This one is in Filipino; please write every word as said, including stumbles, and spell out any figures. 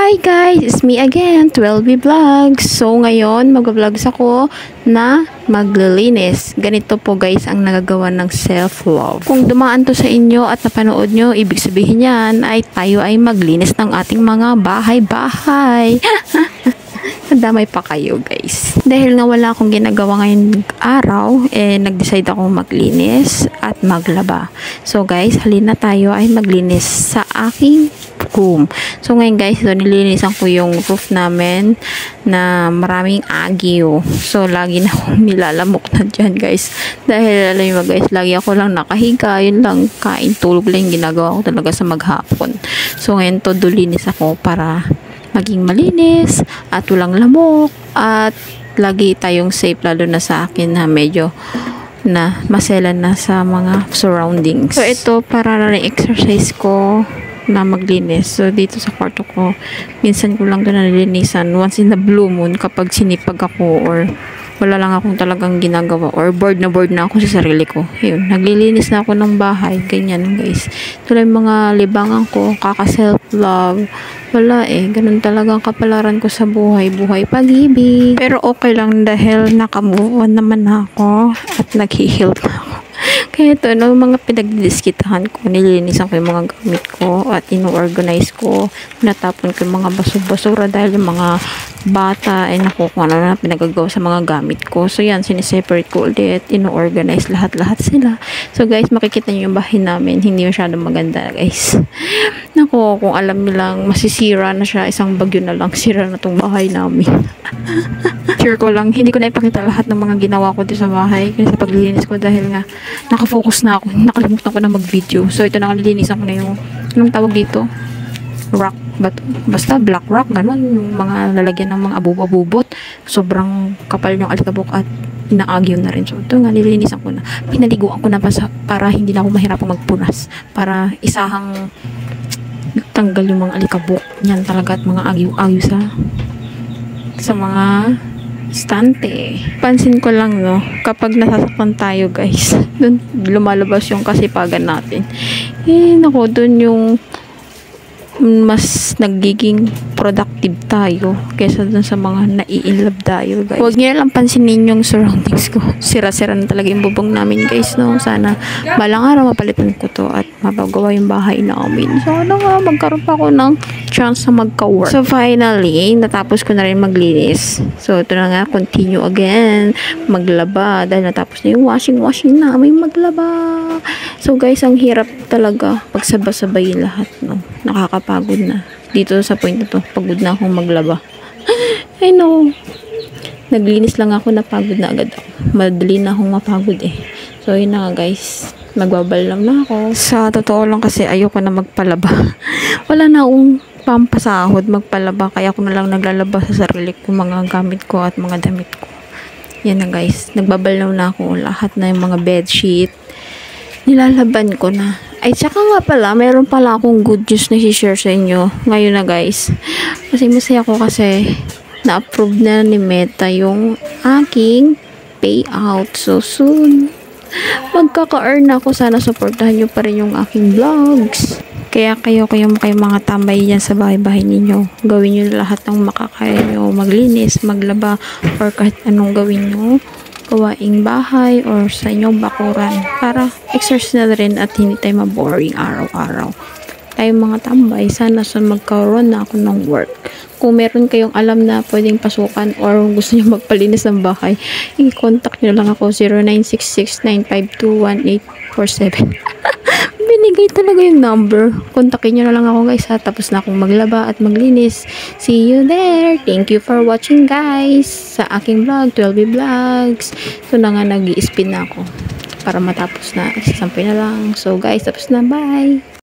Hi guys, it's me again, twelve B Vlogs. So ngayon, mag-vlogs ako na maglilinis. Ganito po guys ang nagagawa ng self-love. Kung dumaan to sa inyo at napanood nyo, ibig sabihin yan ay tayo ay maglinis ng ating mga bahay-bahay. Nadamay pa kayo guys. Dahil nga wala akong ginagawa ngayon araw, eh nag-decide ako maglinis at maglaba. So guys, halina tayo ay maglinis sa aking room. So ngayon guys, ito nilinisan ko yung roof namin na maraming agyo. So lagi na akong nilalamok na dyan guys. Dahil alam mo guys, lagi ako lang nakahiga. Yun lang, kain, tulog lang yung ginagawa ko talaga sa maghapon. So ngayon to, dulinis ako para maging malinis at walang lamok at lagi tayong safe, lalo na sa akin na medyo na maselan na sa mga surroundings. So ito para na exercise ko na maglinis. So dito sa kwarto ko, minsan ko lang ito nalilinisan once in the blue moon kapag sinipag ako or wala lang akong talagang ginagawa or bored na bored na ako sa sarili ko. Yun, naglilinis na ako ng bahay. Ganyan guys. Ito lang mga libangan ko, kaka self-love. Wala eh, ganun talagang kapalaran ko sa buhay. Buhay pag-ibig. Pero okay lang dahil naka-move on naman ako at nag-heal na ako. Kaya ito, no, mga pinagdidiskitahan ko, nililinisan ko yung mga gamit ko at ino-organize ko, natapon ko yung mga basura-basura dahil yung mga bata ay naku kung ano na pinagagawa sa mga gamit ko. So yan, siniseparate ko ulit, ino-organize lahat-lahat sila. So guys, makikita nyo yung bahay namin, hindi masyadong maganda guys. Naku, kung alam nyo lang, masisira na siya, isang bagyo na lang, sira na tong bahay namin. Sure ko lang, hindi ko na ipakita lahat ng mga ginawa ko dito sa bahay kasi sa paglilinis ko dahil nga nakafocus na ako, nakalimutan ko na mag-video. So ito na, nilinisan ko na yung anong tawag dito? Rock ba to? Basta black rock, ganun, yung mga lalagyan ng mga abubot-abubot. Sobrang kapal yung alikabok at inaagyo na rin. So ito nga, nilinisan ko na. Pinaliguan ko na pa sa, para hindi na ako mahirapang magpunas. Para isahang tanggal yung mga alikabok. Yan talaga at mga agyo-agyo sa sa mga stante. Pansin ko lang, no, kapag nasasaktan tayo guys, dun lumalabas yung kasipagan natin. Eh, naku, dun yung mas nagiging productive tayo kaysa dun sa mga nai-inlove tayo guys. Huwag niyo lang pansinin yung surroundings ko. Sira-sira na talaga yung bubong namin guys, no. Sana balang araw mapalitan ko to at mapagawa yung bahay namin. So ano nga, magkaroon pa ako ng chance na magka-work. So finally, natapos ko na rin maglinis. So ito na nga, continue again maglaba dahil natapos na yung washing-washing namin maglaba. So guys, ang hirap talaga pag sabay-sabay lahat, no. Nakakapagod na. Dito sa point na to, pagod na akong maglaba. I know. Naglinis lang ako, napagod na agad ako. Madali na akong mapagod eh. So yun na nga guys, magbabal lang na ako. Sa totoo lang kasi ayoko na magpalaba. Wala na akong pampasahod magpalaba, kaya ako na lang naglalaba sa sarili ko, mga gamit ko at mga damit ko. Yan na guys, nagbabalaw na ako. Lahat na yung mga bedsheet nilalaban ko na. Ay, tsaka nga pala, meron pala akong good news na i-share sa inyo ngayon na guys. Kasi masaya ako kasi na-approve na ni Meta yung aking payout. So soon, magkaka-earn ako. Sana supportahan nyo pa rin yung aking vlogs. Kaya kayo, kayo, kayo mga tambay dyan sa bahay-bahay ninyo. Gawin nyo lahat ng makakaya nyo. Maglinis, maglaba, or kahit anong gawin nyo. Gawaing bahay or sa inyong bakuran para exercise na rin at hindi tayo maboring araw-araw. Tayo mga tambay, sana sa magkaroon na ako ng work. Kung meron kayong alam na pwedeng pasukan or gusto nyo magpalinis ng bahay, i-contact nyo lang ako zero nine six six nine five two one eight four seven. Binigay talaga yung number. Kontakin nyo na lang ako guys ha. Tapos na akong maglaba at maglinis. See you there. Thank you for watching guys sa aking vlog, twelve B Vlogs. So na nga, nag-i-spin na ako para matapos na. Isasampay na lang. So guys, tapos na. Bye!